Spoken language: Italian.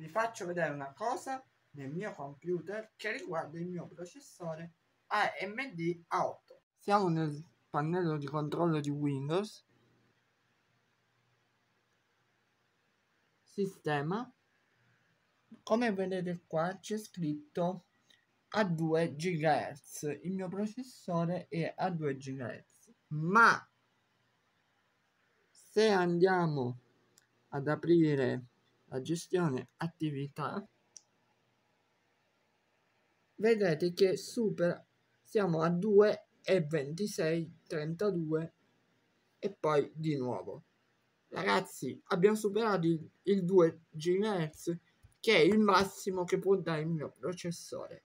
vi faccio vedere una cosa nel mio computer che riguarda il mio processore AMD A8. Siamo nel pannello di controllo di Windows, sistema. Come vedete qua c'è scritto a 2 GHz, il mio processore è a 2 GHz, ma se andiamo ad aprire la gestione attività, vedete che supera, siamo a 2,2632 e poi di nuovo. Ragazzi, abbiamo superato il 2 GHz, che è il massimo che può dare il mio processore.